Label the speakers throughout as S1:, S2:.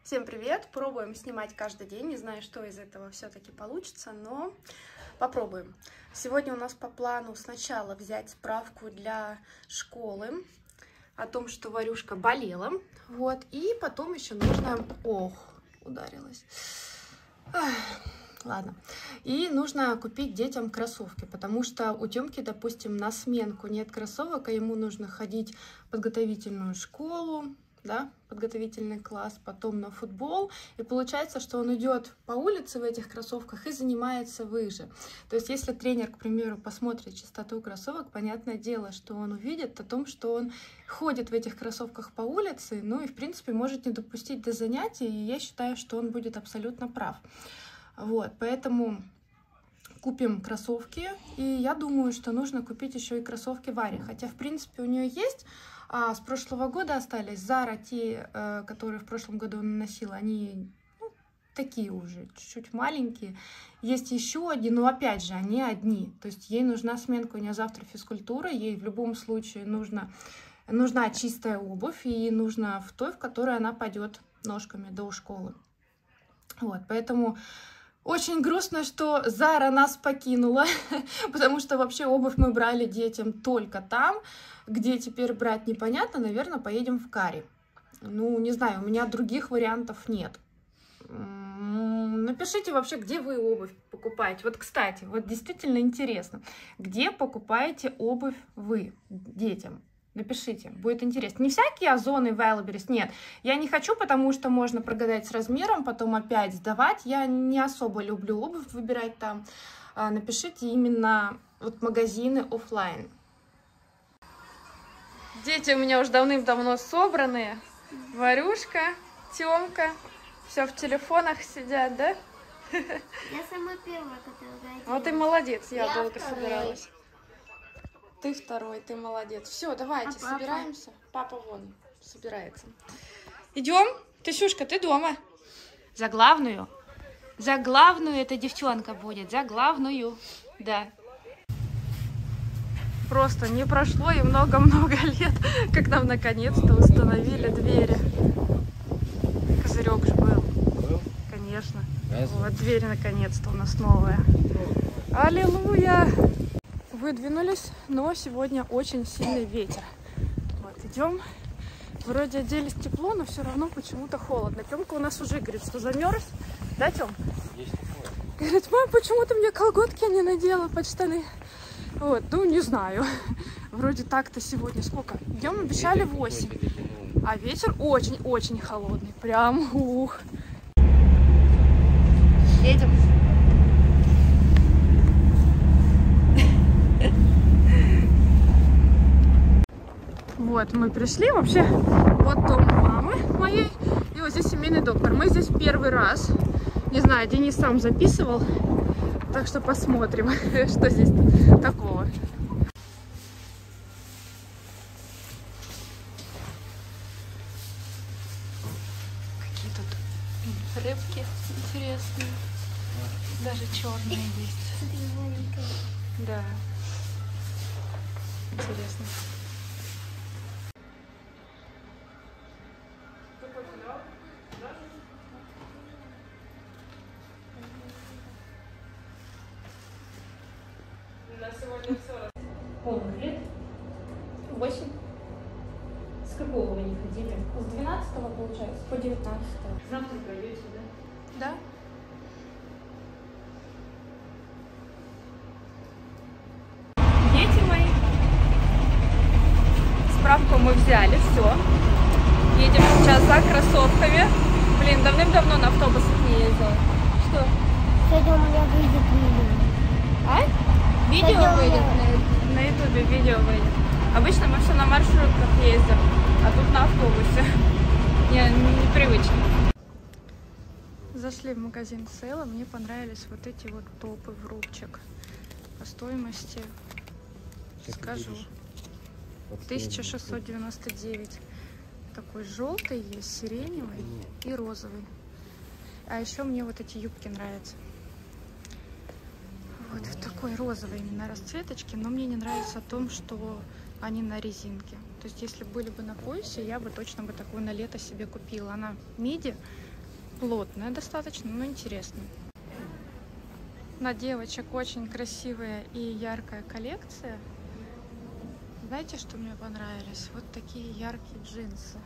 S1: Всем привет! Пробуем снимать каждый день. Не знаю, что из этого все-таки получится, но попробуем. Сегодня у нас по плану сначала взять справку для школы о том, что Варюшка болела. Вот. И потом еще нужно... Ох, ударилась. Ладно. И нужно купить детям кроссовки, потому что у Тёмки, допустим, на сменку нет кроссовок, а ему нужно ходить в подготовительную школу, да, подготовительный класс, потом на футбол, и получается, что он идет по улице в этих кроссовках и занимается выше. То есть, если тренер, к примеру, посмотрит чистоту кроссовок, понятное дело, что он увидит о том, что он ходит в этих кроссовках по улице, ну и, в принципе, может не допустить до занятий, и я считаю, что он будет абсолютно прав. Вот, поэтому купим кроссовки, и я думаю, что нужно купить еще и кроссовки Варе, хотя, в принципе, у нее есть... с прошлого года остались Zara, те, которые в прошлом году она носила, они такие уже, чуть-чуть маленькие. Есть еще одни, но опять же, они одни. То есть ей нужна сменка, у нее завтра физкультура, ей в любом случае нужна чистая обувь, и нужно в той, в которой она пойдет ножками до школы. Вот, поэтому... Очень грустно, что Zara нас покинула, потому что вообще обувь мы брали детям только там, где теперь брать непонятно, наверное, поедем в Кари. Ну, не знаю, у меня других вариантов нет. Напишите вообще, где вы обувь покупаете. Вот, кстати, вот действительно интересно, где покупаете обувь вы детям? Напишите, будет интересно. Не всякие Озоны, Wildberries, нет. Я не хочу, потому что можно прогадать с размером, потом опять сдавать. Я не особо люблю обувь выбирать там. Напишите именно вот магазины офлайн. Дети у меня уже давным-давно собранные. Варюшка, Тёмка. Все в телефонах сидят, да?
S2: Я самая первая, которая родилась.
S1: Вот и молодец, я долго собиралась. Ты второй, ты молодец. Все, давайте, собираемся. Папа вон собирается. Идем? Тысюшка, ты дома? За главную? За главную эта девчонка будет. За главную. Да. Просто не прошло и много-много лет, как нам наконец-то установили двери. Козырек же был. Конечно. Вот дверь наконец-то у нас новая. Аллилуйя! Выдвинулись, но сегодня очень сильный ветер. Вот, идем. Вроде оделись тепло, но все равно почему-то холодно. Тёмка у нас уже говорит, что замерз. Да, Тём? Говорит, мам, почему ты мне колготки не надела под штаны? Вот, ну, не знаю. Вроде так-то сегодня сколько? Днем обещали 8. А ветер очень-очень холодный. Прям ух. Едем. Вот, мы пришли, вообще, вот дом мамы моей, и вот здесь семейный доктор. Мы здесь первый раз, не знаю, Денис сам записывал, так что посмотрим, что здесь такого. Какие тут рыбки интересные, даже черные есть. Да, интересно. Полных лет? 8. С какого вы не ходили? С 12-го, получается, по 19-го.
S3: Завтра пойдете, да?
S1: Да. Дети мои. Справку мы взяли, все. Едем сейчас за кроссовками. Блин, давным-давно на автобусах не ездила. Что?
S2: Сегодня у меня выйдет видео.
S1: А? Видео выйдет? На ютубе видео выйдет. Обычно мы все на маршрутках ездим, а тут на автобусе. Непривычно. Зашли в магазин Сейла. Мне понравились вот эти вот топы в рубчик. По стоимости, скажу, 1699. Такой желтый есть, сиреневый и розовый. А еще мне вот эти юбки нравятся. Вот в такой розовой именно расцветочке, но мне не нравится о том, что они на резинке. То есть если были бы на поясе, я бы точно такую на лето себе купила. Она миди, Плотная достаточно, но интересная. На девочек очень красивая и яркая коллекция. Знаете, что мне понравились? Вот такие яркие джинсы.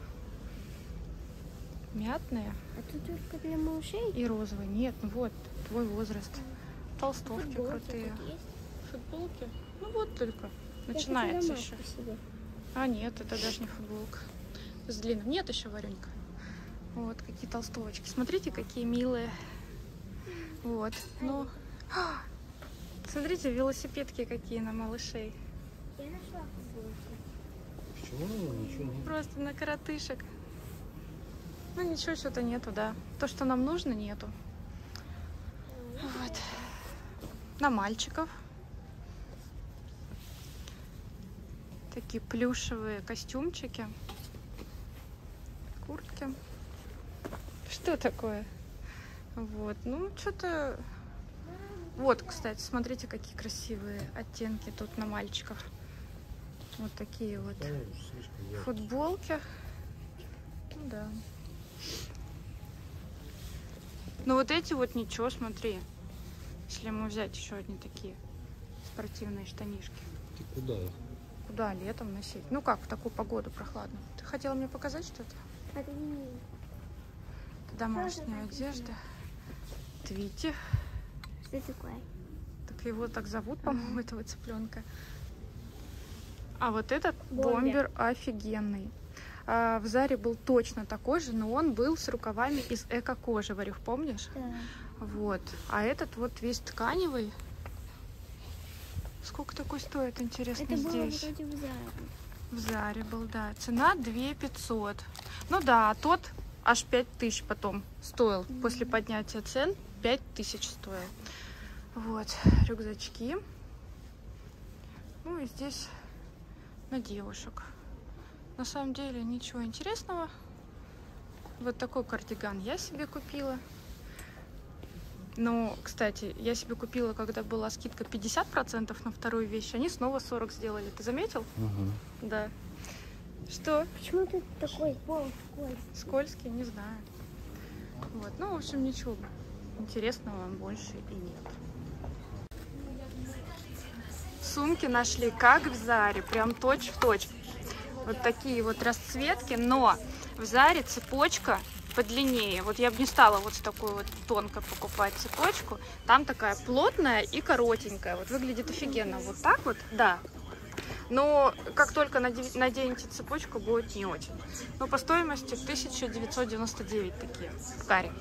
S1: Мятные.
S2: А тут только для малышей?
S1: И розовые. Нет, ну вот, твой возраст. Толстовки
S2: Футболки
S1: крутые.
S2: тут есть?
S1: Футболки? Ну вот только.
S2: Я
S1: Начинается
S2: хочу
S1: еще.
S2: домашку себе.
S1: А нет, это даже не футболка. С длинным. Нет еще, Варенька. Вот, какие толстовочки. Смотрите, какие милые. Вот. Ну. Смотрите, велосипедки какие на малышей.
S2: Я нашла футболку.
S3: Почему? Ничего нет.
S1: Просто на коротышек. Ну ничего, что-то нету, да. То, что нам нужно, нету. Вот. На мальчиков. Такие плюшевые костюмчики. Куртки. Что такое? Вот. Ну, что-то... Вот, кстати, смотрите, какие красивые оттенки тут на мальчиках. Вот такие вот футболки. Ну да. Ну вот эти вот ничего, смотри. Если мы взять еще одни такие спортивные штанишки.
S3: Ты куда их?
S1: Куда летом носить? Ну как, в такую погоду прохладную. Ты хотела мне показать что-то?
S2: Это
S1: Домашняя одежда. Твити.
S2: что такое?
S1: Так его так зовут, по-моему, этого цыпленка. А вот этот
S2: Бомбер.
S1: бомбер офигенный. В Заре был точно такой же, но он был с рукавами из эко-кожи, Варюх, помнишь?
S2: Да.
S1: Вот. А этот вот весь тканевый. Сколько такой стоит, интересно,
S2: Это было
S1: здесь?
S2: вроде в Заре.
S1: В Заре был, да. Цена 2500. Ну да, а тот аж 5000 потом стоил. После поднятия цен 5000 стоил. Вот, рюкзачки. Ну и здесь на девушек. На самом деле ничего интересного. Вот такой кардиган я себе купила. Но, кстати, я себе купила, когда была скидка 50% на вторую вещь. Они снова 40 сделали. Ты заметил?
S3: Угу.
S1: Да. Что?
S2: Почему тут такой пол скользкий?
S1: Скользкий, не знаю. Вот. Ну, в общем, ничего интересного больше и нет. Сумки нашли как в Заре, прям точь-в-точь. Вот такие вот расцветки, но в Заре цепочка подлиннее. Вот я бы не стала вот с такой вот тонко покупать цепочку. Там такая плотная и коротенькая. Вот выглядит офигенно. Вот так вот, да. Но как только наденете цепочку, будет не очень. Но по стоимости 1999 такие в Каре.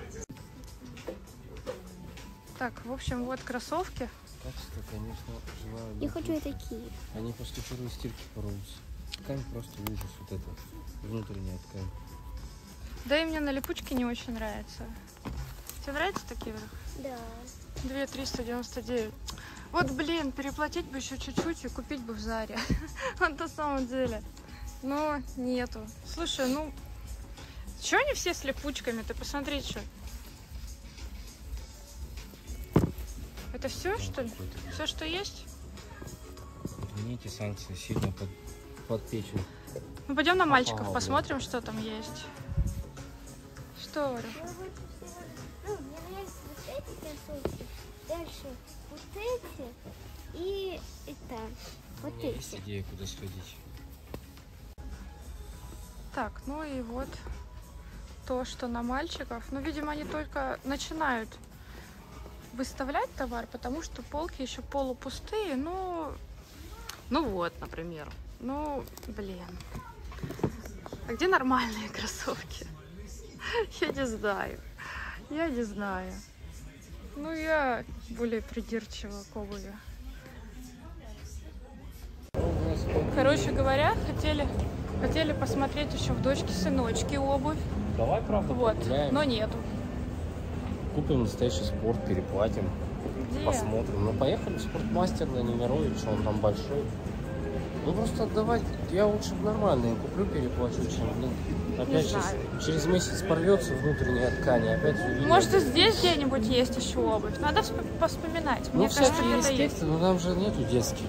S1: Так, в общем, вот кроссовки.
S3: Качество, конечно, желаю.
S2: Я хочу такие.
S3: Они после первой стирки порвутся. Ткань просто ужас, вот эта внутренняя ткань.
S1: Да и мне на липучке не очень нравится. Тебе нравятся такие?
S2: Да.
S1: 2399. Вот, блин, переплатить бы еще чуть-чуть и купить бы в Заре. На самом деле. Но нету. Слушай, ну... Чего они все с липучками? Ты посмотри, что. Это все, что ли? Все, что есть?
S3: Отмените санкции, сильно подпечены.
S1: Ну, пойдем на мальчиков,
S3: Ага,
S1: посмотрим, что там есть. Что, Варя?
S2: Ну, мне нравятся вот эти кроссовки. Дальше вот эти. И это. Вот
S3: У меня есть
S2: эти.
S3: идея, куда сходить.
S1: Так, ну и вот то, что на мальчиков. Ну, видимо, они только начинают выставлять товар, потому что полки еще полупустые. Ну вот, например. Ну, блин. А где нормальные кроссовки? Я не знаю. Я не знаю. Ну, я более придирчива к обуви. Короче говоря, хотели посмотреть еще в дочке-сыночке обувь.
S3: Давай, правда,
S1: Вот,
S3: погуляем.
S1: но нету.
S3: Купим настоящий спорт, переплатим,
S1: Где?
S3: посмотрим. Ну, поехали в спортмастер на Немирович, он там большой. Ну, просто отдавать, я лучше нормальные куплю, переплачу, чем, блин. Опять
S1: знаю.
S3: через месяц порвется внутренняя ткань, опять увидим.
S1: Может, и здесь где-нибудь есть еще обувь. Надо вспоминать.
S3: Ну,
S1: Мне кажется,
S3: всякие
S1: где-то
S3: есть,
S1: есть.
S3: но там же нету детских.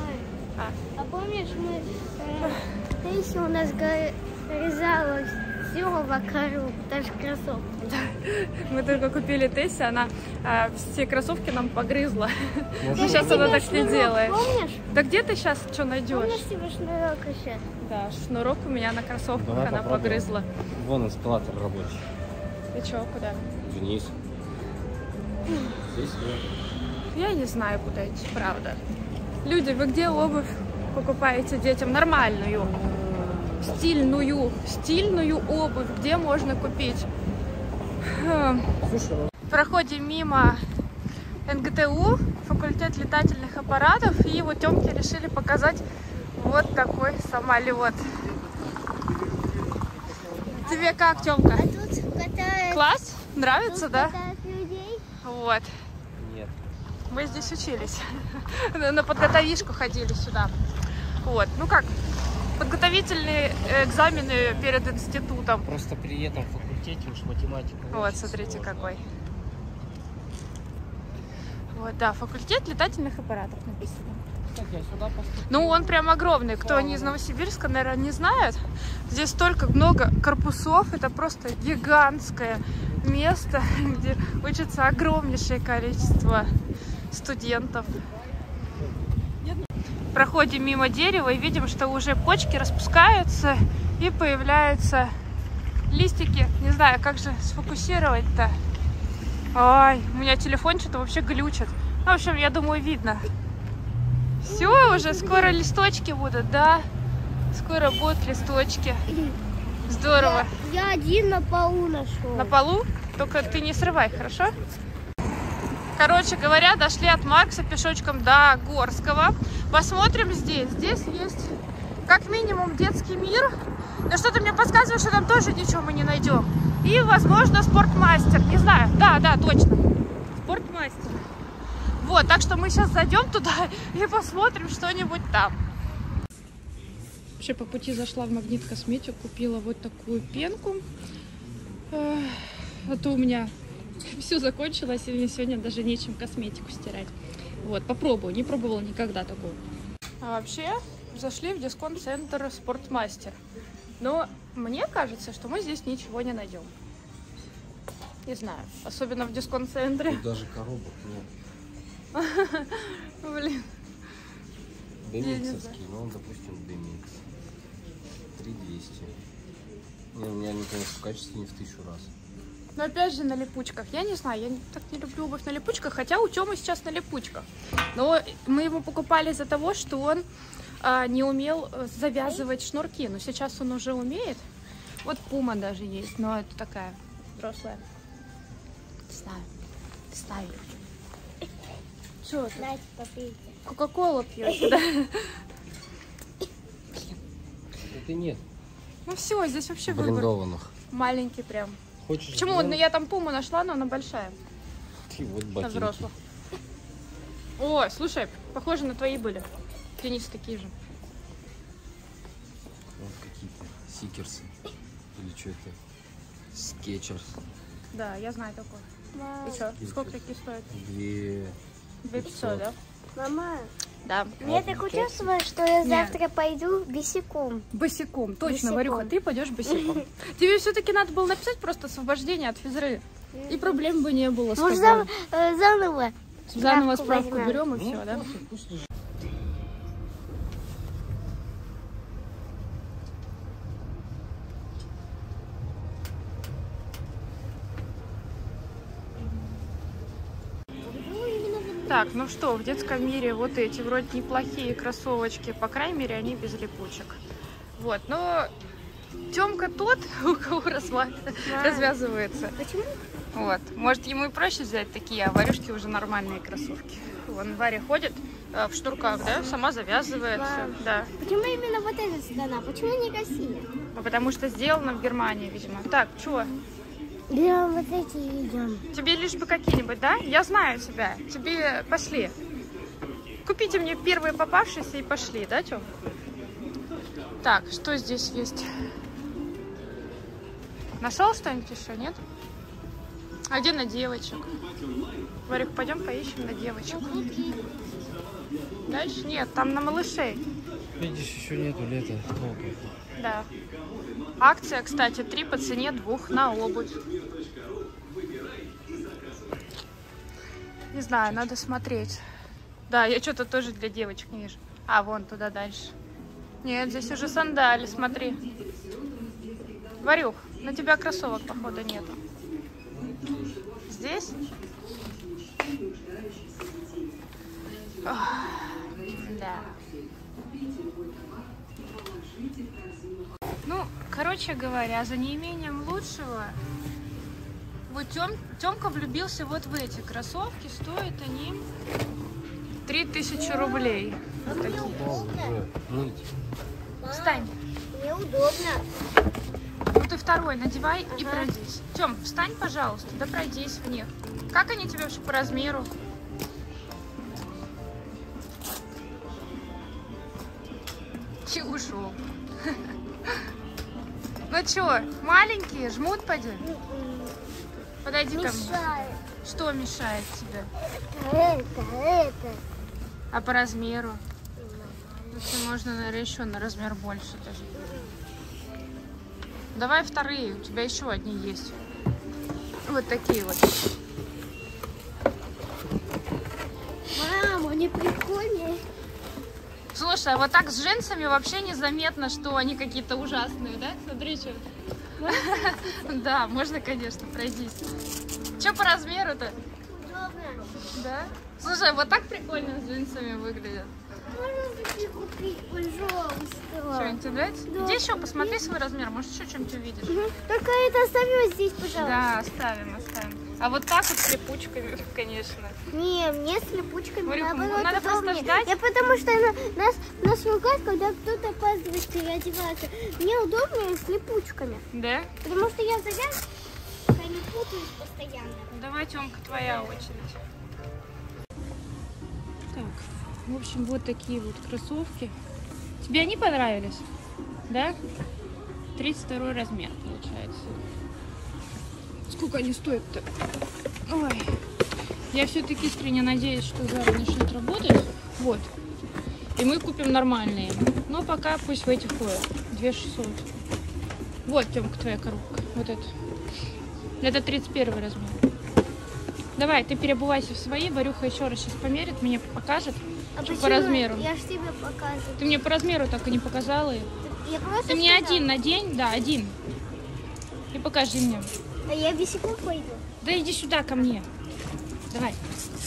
S2: А помнишь, мы Тейси у нас вырезала все вокруг, даже кроссовки.
S1: Мы только купили Тесси, она все кроссовки нам погрызла.
S3: Ну,
S1: Сейчас она так не делает.
S2: Помнишь?
S1: Да где ты сейчас что найдешь?
S2: Помнишь себе шнурок еще?
S1: Да, шнурок у меня на кроссовках,
S3: Давай
S1: она
S3: попробуем.
S1: погрызла.
S3: Вон эскалатор рабочий.
S1: И чё, куда?
S3: Вниз. Здесь нет.
S1: Я не знаю, куда идти, правда. Люди, вы где обувь покупаете детям? Нормальную, стильную обувь, где можно купить?
S3: Слушай, ну...
S1: Проходим мимо НГТУ, факультет летательных аппаратов, и вот Тёмке решили показать вот такой самолет. Тебе как, Тёмка?
S2: А тут катают.
S1: Класс? Нравится, да?
S2: Катают людей.
S1: Вот.
S3: Нет.
S1: Мы здесь учились. На подготовишку ходили сюда. Вот. Ну как, подготовительные экзамены перед институтом.
S3: Просто при этом факультете уж математика.
S1: Вот,
S3: очень
S1: смотрите,
S3: сложно.
S1: какой. Вот, да, факультет летательных аппаратов написано.
S3: Так, я сюда поступил.
S1: Ну, он прям огромный. Кто не из Новосибирска, наверное, не знает. Здесь столько много корпусов. Это просто гигантское место, где учится огромнейшее количество студентов. Проходим мимо дерева и видим, что уже почки распускаются и появляются листики. Не знаю, как же сфокусировать-то. Ой, у меня телефон что-то вообще глючит. Ну, в общем, я думаю, видно. Все, уже скоро листочки будут, да? Скоро будут листочки. Здорово.
S2: Я один на полу нашел.
S1: На полу? Только ты не срывай, хорошо? Короче говоря, дошли от Маркса пешочком до Горского. Посмотрим здесь. Здесь есть как минимум детский мир. Но что-то мне подсказывает, что там тоже ничего мы не найдем. И, возможно, спортмастер. Не знаю. Да, точно. Спортмастер. Вот, так что мы сейчас зайдем туда и посмотрим что-нибудь там. Вообще по пути зашла в Магнит Косметик, купила вот такую пенку. А то у меня все закончилось, и мне сегодня даже нечем косметику стирать. Вот, попробую, не пробовала никогда такого. А вообще, зашли в дисконт-центр Спортмастер. Но мне кажется, что мы здесь ничего не найдем. Не знаю, особенно в дисконт-центре.
S3: Тут даже коробок нет.
S1: Блин.
S3: Демиксовский, ну, допустим, демикс. 3200. Не, у меня они, конечно, в качестве не в 1000 раз.
S1: Но опять же на липучках. Я не знаю, я так не люблю обувь на липучках, хотя у Тёмы сейчас на липучках. Но мы его покупали из-за того, что он не умел завязывать шнурки. Но сейчас он уже умеет. Вот Пума даже есть, но это такая взрослая. Не знаю. Что это?
S2: Настя, попейте.
S1: Кока-колу пьешь, да?
S3: Это нет.
S1: Ну все, здесь вообще выбор
S3: Брендованных.
S1: маленький прям.
S3: Хочешь?
S1: Почему? Ну, я там Пуму нашла, но она большая.
S3: И вот
S1: На
S3: ботинки.
S1: взрослых. О, слушай, похоже на твои были. Теннисы такие же.
S3: Вот какие-то сикерсы. Или что это? Скетчерс.
S1: Да, я знаю такой.
S2: Мама,
S1: И что? Сколько такие стоят?
S3: 2500,
S1: 2500, да?
S2: мама,
S1: Да.
S2: мне такое чувство, что я
S1: Нет.
S2: завтра пойду босиком.
S1: Босиком. Точно,
S2: Босиком.
S1: Варюха, ты пойдешь босиком. Тебе все-таки надо было написать просто освобождение от физры. И проблем бы не было. с
S2: Может,
S1: тобой.
S2: заново?
S1: Заново
S2: справку
S1: справку
S2: возьмем.
S1: берем и все, да?
S3: Пусть лежит.
S1: Так, ну что, в детском мире вот эти вроде неплохие кроссовочки, по крайней мере, они без липучек. Вот, но Тёмка тот, у кого развязывается.
S2: Почему?
S1: Вот, может, ему и проще взять такие, а Варюшке уже нормальные кроссовки. Вон Варя ходит в шнурках, да, сама завязывает всё, да.
S2: Почему именно вот эта страна? Почему не Россия?
S1: А потому что сделано в Германии, видимо. Так, чё?
S2: Берем вот эти и идем.
S1: Тебе лишь бы какие-нибудь, да? Я знаю тебя. Тебе пошли. Купите мне первые попавшиеся и пошли, да, Тём? Так, что здесь есть? Нашел что-нибудь еще, нет? А где на девочек? Варик, пойдем поищем на девочек. Дальше? Нет, там на малышей.
S3: Видишь, еще нету лета.
S1: Да. Акция, кстати, 3 по цене 2 на обувь. Не знаю, надо смотреть. Да, я что-то тоже для девочек не вижу. А, вон туда дальше. Нет, здесь уже сандали, смотри. Варюх, на тебя кроссовок, походу, нету. Здесь? Ох, да. Ну, короче говоря, за неимением лучшего, вот Тёмка влюбился вот в эти кроссовки. Стоят они 3000 рублей. Вот такие. Встань.
S2: Неудобно.
S1: Ну ты второй надевай и пройдись. Тём, встань, пожалуйста, да пройдись в них. Как они тебе вообще по размеру? И ушел. Ну чё, маленькие, жмут, поди? Подойди ко мне. Что мешает тебе?
S2: Это.
S1: А по размеру? Если можно, наверное, еще на размер больше даже. Давай вторые, у тебя еще одни есть. Вот такие вот.
S2: Мама, они прикольные.
S1: Слушай, а вот так с джинсами вообще незаметно, что они какие-то ужасные, да? Смотри, что. Да, можно, конечно, пройдись. Что по размеру-то?
S2: Удобно.
S1: Да? Слушай, вот так прикольно с джинсами выглядят.
S2: Можно такие купить, пожалуйста?
S1: Что-нибудь тебе нравится?
S2: Да.
S1: Иди еще, посмотри свой размер, может еще что-нибудь увидишь.
S2: Только это оставим здесь, пожалуйста.
S1: Да, оставим. А вот так вот с липучками, конечно.
S2: Не, мне с липучками
S1: Говорю,
S2: наоборот
S1: надо просто
S2: удобнее.
S1: ждать.
S2: Я потому что нас ругают, когда кто-то опаздывает переодеваться. Мне удобнее с липучками.
S1: Да?
S2: Потому что я завязываю, они путают постоянно.
S1: Давай, Тёмка, твоя очередь. Так, в общем, вот такие вот кроссовки. Тебе они понравились? Да? 32 размер получается. Сколько они стоят-то? Ой. Я все-таки искренне надеюсь, что Зара начнет работать. Вот. И мы купим нормальные. Но пока пусть в эти ходят. 2600. Вот, Тёмка, твоя коробка. Вот это. Это 31 размер. Давай, ты переобувайся в свои. Варюха еще раз сейчас померит, мне покажет.
S2: А
S1: По размеру.
S2: Я же тебе показываю.
S1: Ты мне по размеру так и не показала.
S2: Я просто
S1: Ты мне
S2: сказала.
S1: один надень, да, один. И покажи мне.
S2: А я босиком пойду.
S1: Да иди сюда ко мне. Давай.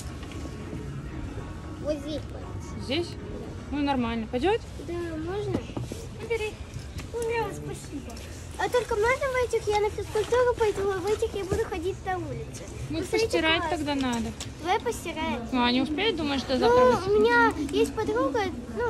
S2: Вот здесь пойду.
S1: Здесь? Ну нормально. Пойдет?
S2: Да, можно?
S1: Ну, бери.
S2: Ура, спасибо. А только можно в этих я на физкультуру пойду, а в этих я буду ходить на улице.
S1: Ну
S2: Посмотрите,
S1: постирать
S2: классно.
S1: тогда надо.
S2: Давай постираем.
S1: Ну, а не успеет, думаешь, до завтра?
S2: Ну, у меня есть подруга,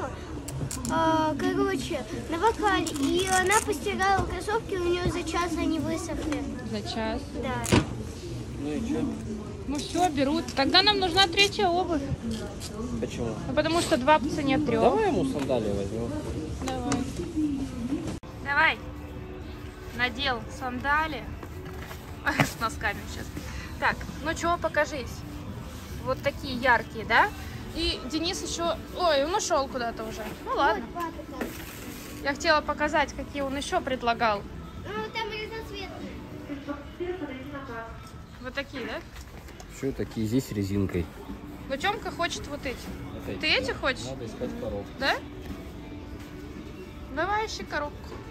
S2: короче, на вокале, и она постирала кроссовки, у нее за час они высохли.
S1: За час.
S2: Да.
S3: Ну и что?
S1: Ну все, берут. Тогда нам нужна 3-я обувь.
S3: Почему?
S1: Ну, потому что 2 по цене 3.
S3: Давай ему сандалии возьмем.
S1: Давай. Давай. Надел сандали. С носками сейчас. Так, ну чего, покажись. Вот такие яркие, да? И Денис еще... Ой, он ушел куда-то уже. Ну ладно.
S2: Вот, папа, там.
S1: Я хотела показать, какие он еще предлагал.
S2: Ну, там разноцветные.
S1: Вот такие, да?
S3: Все такие здесь резинкой.
S1: Но Тёмка хочет вот эти.
S3: Вот
S1: Ты эти хочешь?
S3: Надо искать коробку.
S1: Да? Давай ищи коробку.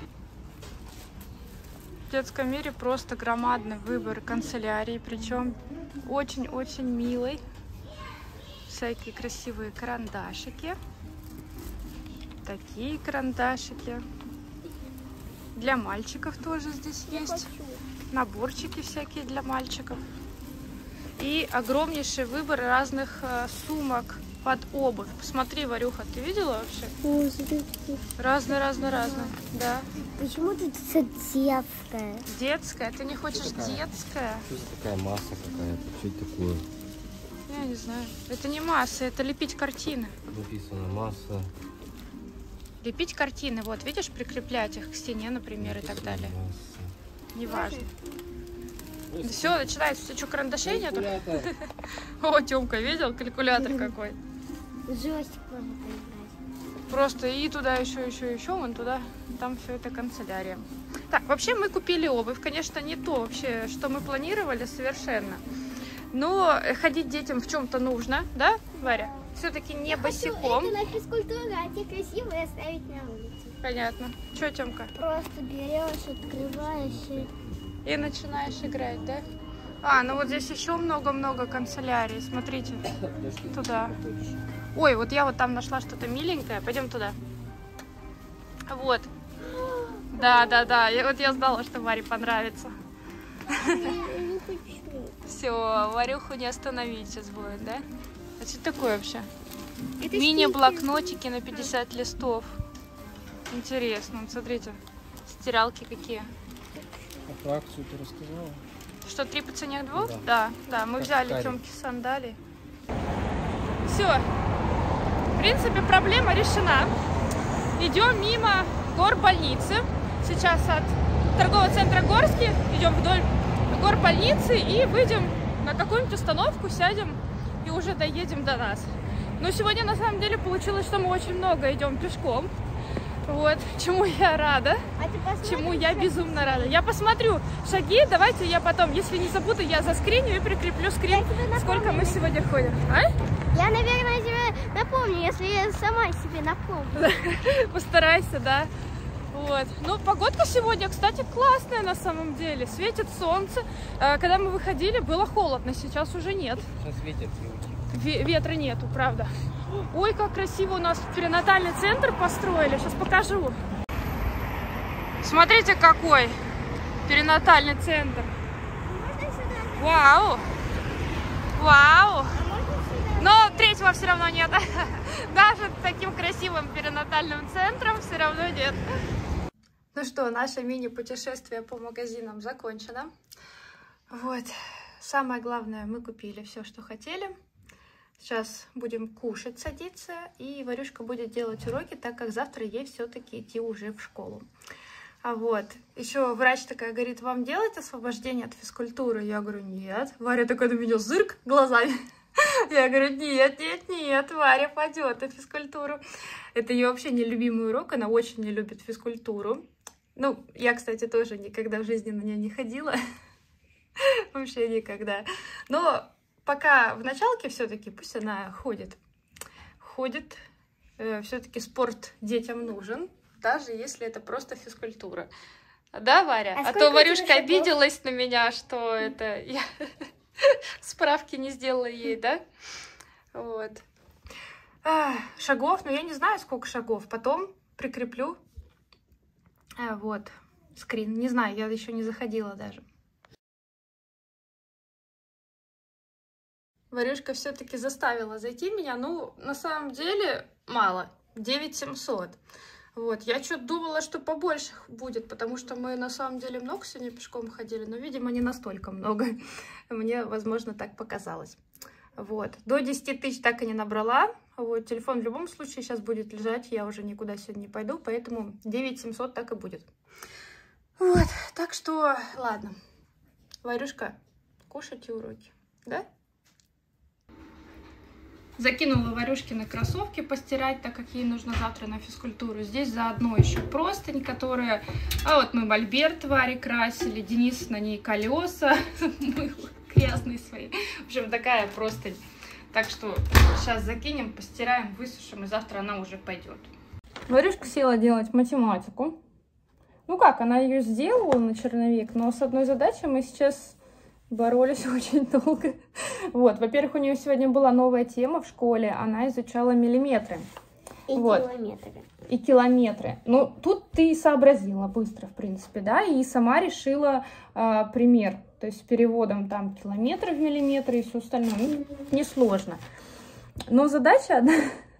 S1: В детском мире просто громадный выбор канцелярии, причем очень-очень милый. Всякие красивые карандашики. Такие карандашики. Для мальчиков тоже здесь есть. Наборчики всякие для мальчиков. И огромнейший выбор разных сумок под обувь. Посмотри, Варюха, ты видела вообще?
S2: О, смотри.
S1: Разные. Да.
S2: Почему тут все детское?
S1: Детская? Ты не хочешь
S3: такая?
S1: детская?
S3: Что за такая масса какая-то? Что это такое?
S1: Я не знаю. Это не масса, это лепить картины.
S3: Написано масса.
S1: Лепить картины, вот, видишь, прикреплять их к стене, например, и так далее. Неважно. Все, начинается. Все, что, карандашей нету? О, Тёмка, видел? Калькулятор какой.
S2: Джойстик можно поиграть.
S1: Просто и туда еще, вон туда. Там все это канцелярия. Так, вообще мы купили обувь. Конечно, не то вообще, что мы планировали совершенно. Но ходить детям в чем-то нужно, да, Варя? Все-таки не босиком.
S2: Это на физкультуру, а те красивые оставить на улице.
S1: Понятно. Че, Тёмка?
S2: Просто берешь, открываешь
S1: И начинаешь играть, да? А, ну вот здесь еще много-много канцелярий. Смотрите, туда. Ой, вот я вот там нашла что-то миленькое. Пойдем туда. Вот. Да. Вот я знала, что Варе понравится.
S2: не хочу.
S1: Все, Варюху не остановить сейчас будет, да? А что такое вообще?
S2: Это
S1: Мини-блокнотики на 50 листов. Интересно, вот смотрите, стиралки какие.
S3: А про акцию ты рассказала?
S1: Что, 3 по цене 2?
S3: Да.
S1: Да, мы
S3: Как
S1: взяли
S3: ткани.
S1: Тёмке сандалии. Все, в принципе, проблема решена. Идем мимо горбольницы. Сейчас от торгового центра Горский идем вдоль горбольницы и выйдем на какую-нибудь остановку, сядем и уже доедем до нас. Но сегодня на самом деле получилось, что мы очень много идем пешком. Вот, чему я рада,
S2: А ты посмотри,
S1: чему я безумно рада. Я посмотрю шаги, давайте я потом, если не забуду, я заскриню и прикреплю скрин, сколько мы сегодня ходим. А?
S2: Я, наверное, тебе напомню, если я сама себе напомню.
S1: Постарайся, да. Вот. Ну, погодка сегодня, кстати, классная на самом деле. Светит солнце. Когда мы выходили, было холодно, сейчас уже нет.
S3: Сейчас ветер
S1: Ветра нету, правда. Ой, как красиво у нас перинатальный центр построили. Сейчас покажу. Смотрите, какой перинатальный центр. Вау! Вау! Но третьего все равно нет. Даже таким красивым перинатальным центром все равно нет. Ну что, наше мини-путешествие по магазинам закончено. Вот. Самое главное, мы купили все, что хотели. Сейчас будем кушать, садиться, и Варюшка будет делать уроки, так как завтра ей все-таки идти уже в школу. А вот, еще врач такая говорит, вам делать освобождение от физкультуры? Я говорю, нет. Варя такая на меня зырк глазами. Я говорю, нет, Варя пойдет на физкультуру. Это ее вообще нелюбимый урок, она очень не любит физкультуру. Ну, я, кстати, тоже никогда в жизни на нее не ходила. Вообще никогда. Но пока в началке все-таки пусть она ходит. Все-таки спорт детям нужен, даже если это просто физкультура. Да, Варя? А то Варюшка обиделась на меня, что это я справки не сделала ей, да? Вот. Шагов, ну я не знаю, сколько шагов. Потом прикреплю. Вот, скрин. Не знаю, я еще не заходила даже. Варюшка все-таки заставила зайти меня. Ну, на самом деле, мало. 9700. Вот, я что-то думала, что побольше будет, потому что мы на самом деле много сегодня пешком ходили, но, видимо, не настолько много. Мне, возможно, так показалось. Вот, до 10 тысяч так и не набрала. Вот, телефон в любом случае сейчас будет лежать, я уже никуда сегодня не пойду, поэтому 9700 так и будет. Вот, так что, ладно. Варюшка, кушайте уроки, да? Закинула Варюшкины кроссовки постирать, так как ей нужно завтра на физкультуру. Здесь заодно еще простынь, которая... А вот мы мольберт Варе красили, Денис на ней колеса мыл грязные свои. В общем, такая простынь. Так что сейчас закинем, постираем, высушим, и завтра она уже пойдет. Варюшка села делать математику. Ну как, она ее сделала на черновик, но с одной задачей мы сейчас... боролись очень долго. Вот, во-первых, у нее сегодня была новая тема в школе, она изучала миллиметры.
S2: И
S1: вот.
S2: километры.
S1: И километры. Ну, тут ты сообразила быстро, в принципе, да, и сама решила пример, то есть с переводом там километры в миллиметры и все остальное. Ну, несложно. Но задача одна...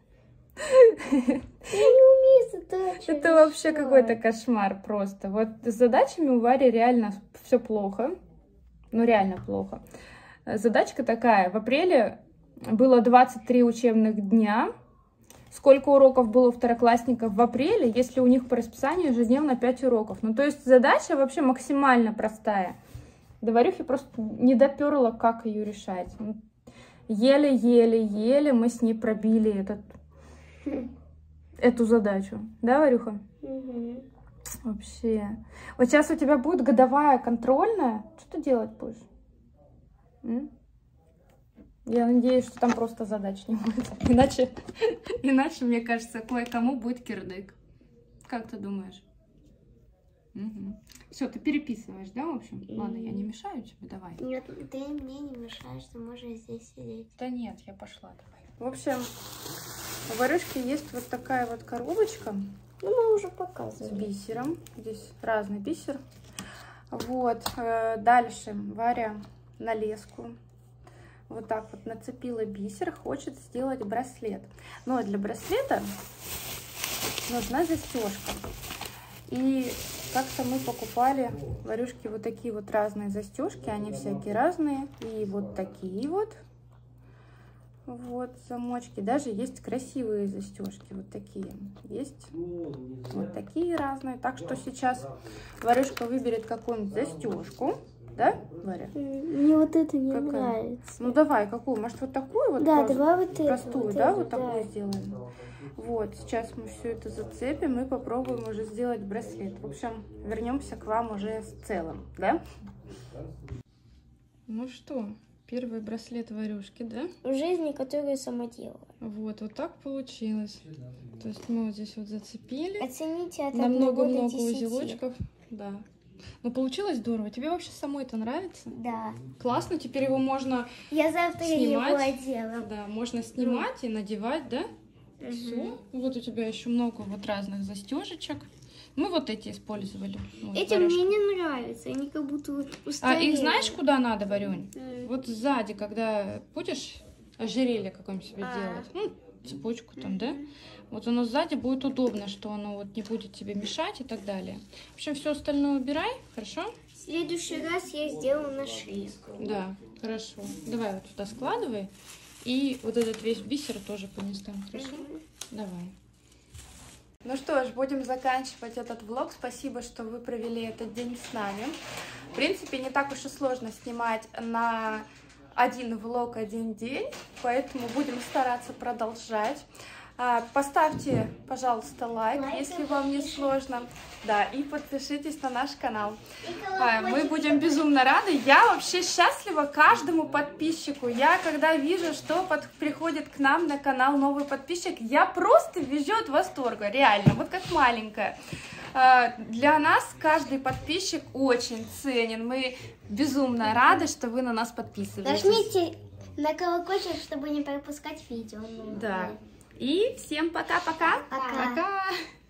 S2: Я не умею задачи.
S1: Это вообще какой-то кошмар просто. Вот с задачами у Вари реально все плохо. Ну, реально плохо. Задачка такая. В апреле было 23 учебных дня. Сколько уроков было у второклассников в апреле, если у них по расписанию ежедневно 5 уроков? Ну, то есть задача вообще максимально простая. До Варюхи просто не доперла, как ее решать. Еле-еле-еле мы с ней пробили эту задачу. Да, Варюха?
S2: Угу.
S1: Вообще. Вот сейчас у тебя будет годовая контрольная. Что ты делать будешь? Я надеюсь, что там просто задач не будет. Иначе, мне кажется, кое-кому будет кирдык. Как ты думаешь? Угу. Все, ты переписываешь, да, в общем? Ладно, я не мешаю тебе, давай.
S2: Нет, ты мне не мешаешь, ты можешь здесь сидеть.
S1: Да нет, я пошла, давай. В общем, у Варюшки есть вот такая вот коробочка.
S2: Ну, мы уже
S1: С
S2: показывали.
S1: бисером. Здесь разный бисер. Вот. Дальше Варя на леску вот так вот нацепила бисер. Хочет сделать браслет. Но для браслета нужна застежка. И как-то мы покупали Варюшке вот такие вот разные застежки. Они всякие разные. И вот такие вот. Вот замочки. Даже есть красивые застежки. Вот такие. Есть вот такие разные. Так что сейчас Варюшка выберет какую-нибудь застежку. Да, Варя?
S2: Мне вот это не нравится.
S1: Ну давай, какую? Может вот такую вот?
S2: Да, давай вот эту.
S1: Простую,
S2: вот
S1: да?
S2: эту,
S1: Вот такую сделаем. Вот, сейчас мы все это зацепим и попробуем уже сделать браслет. В общем, вернемся к вам уже с целым, да? Ну что, первый браслет Варюшки, да?
S2: В жизни, которую сама делала.
S1: Вот так получилось. То есть мы вот здесь вот зацепили.
S2: Оцените от
S1: На
S2: 1 до
S1: много-много
S2: 10.
S1: узелочков. Да. Ну, получилось здорово. Тебе вообще самой это нравится?
S2: Да.
S1: Классно, теперь его можно
S2: Я завтра
S1: снимать.
S2: его одела.
S1: Да, можно снимать и надевать, да? Все. Вот у тебя еще много вот разных застежечек. Мы вот эти использовали. Вот,
S2: Эти
S1: Варюшка.
S2: мне не нравятся, они как будто устарели.
S1: Их знаешь, куда надо, Варюнь? Вот сзади, когда будешь ожерелье какое-нибудь себе делать, ну, цепочку там, да? Вот оно сзади будет удобно, что оно вот не будет тебе мешать и так далее. В общем, все остальное убирай, хорошо?
S2: В следующий раз я сделаю на шее.
S1: Да, хорошо. Давай вот сюда складывай. И вот этот весь бисер тоже понесем, хорошо? Давай. Ну что ж, будем заканчивать этот влог. Спасибо, что вы провели этот день с нами. В принципе, не так уж и сложно снимать на один влог, один день, поэтому будем стараться продолжать. Поставьте, пожалуйста, лайк, если вам не сложно. Да, и подпишитесь на наш канал. Мы будем безумно рады. Я вообще счастлива каждому подписчику. Я когда вижу, что приходит к нам на канал новый подписчик, я просто вижу от восторга, реально, вот как маленькая. Для нас каждый подписчик очень ценен. Мы безумно рады, что вы на нас подписываетесь.
S2: Нажмите на колокольчик, чтобы не пропускать видео.
S1: Да. И всем пока-пока.
S2: Пока.
S1: Пока.